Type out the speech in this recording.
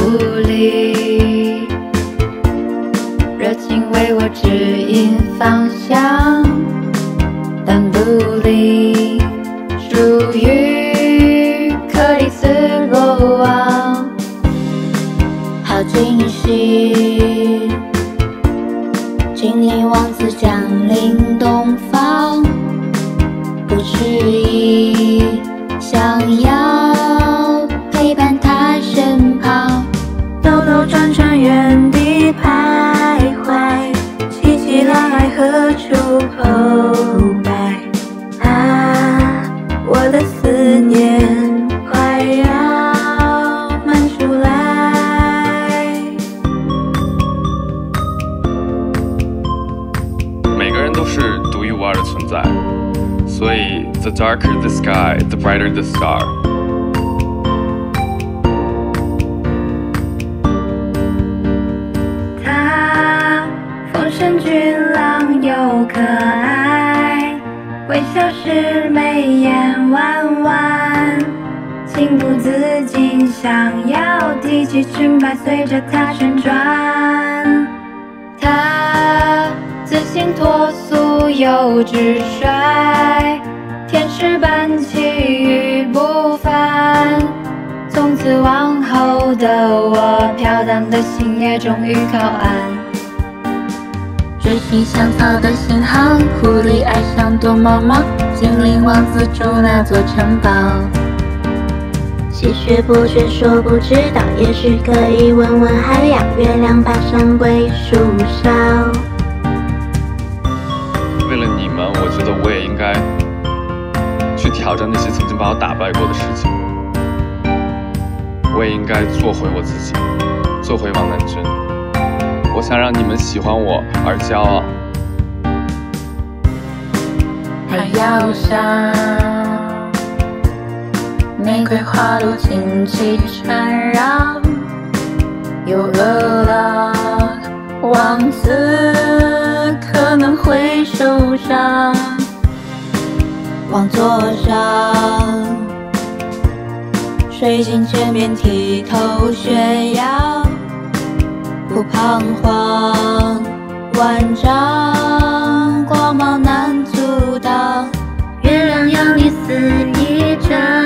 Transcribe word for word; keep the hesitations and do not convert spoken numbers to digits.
不离，热情为我指引方向，但不离属于克里斯罗王。好惊喜，精灵王子降临东方，不迟疑，想要陪伴他身旁，兜兜转转原地徘徊，熙熙攘攘何处后来？啊，我的思念快要漫出来。 每个人都是独一无二的存在，所以 the darker the sky, the brighter the star。 他风神俊朗又可爱，微笑时眉眼弯弯，情不自禁想要提起裙摆随着他旋转。他自信脱俗又直率，天使般气宇不凡，从此往后的我，飘荡的心也终于靠岸。追寻香草的信号，狐狸爱上躲猫猫，精灵王子住那座城堡。 喜鹊不觉说不知道，也许可以问问海洋，月亮爬上桂树梢。 为了你们，我觉得我也应该去挑战那些曾经把我打败过的事情。我也应该做回我自己，做回王南君。我想让你们喜欢我而骄傲。 海摇上，玫瑰花朵轻轻缠绕，有饿了王子可能会受伤。王座上，水晶前面剃头炫耀，不彷徨，万丈光芒难阻挡。月亮要你肆意张